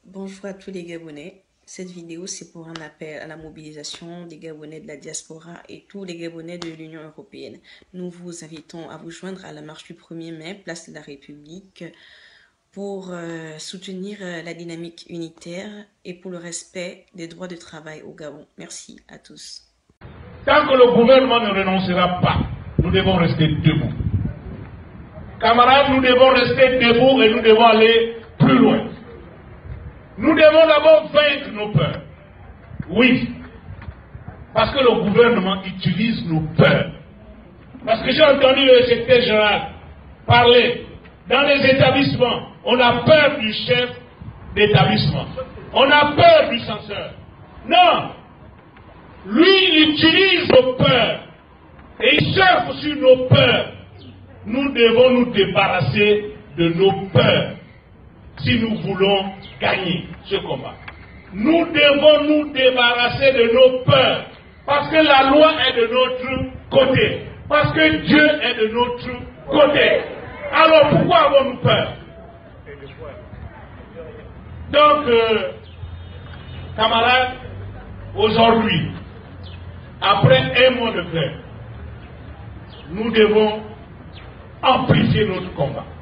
Bonjour à tous les Gabonais. Cette vidéo, c'est pour un appel à la mobilisation des Gabonais de la diaspora et tous les Gabonais de l'Union européenne. Nous vous invitons à vous joindre à la marche du 1er mai, place de la République, pour soutenir la dynamique unitaire et pour le respect des droits de travail au Gabon. Merci à tous. Tant que le gouvernement ne renoncera pas, nous devons rester debout. Camarades, nous devons rester debout et nous devons aller plus loin. Nous devons d'abord vaincre nos peurs. Oui. Parce que le gouvernement utilise nos peurs. Parce que j'ai entendu le secrétaire général parler. Dans les établissements, on a peur du chef d'établissement. On a peur du censeur. Non. Lui, il utilise nos peurs. Et il surfe sur nos peurs. Nous devons nous débarrasser de nos peurs si nous voulons gagner ce combat. Nous devons nous débarrasser de nos peurs parce que la loi est de notre côté, parce que Dieu est de notre côté. Alors pourquoi avons-nous peur? Donc, camarades, aujourd'hui, après un mois de grève, nous devons amplifier notre combat.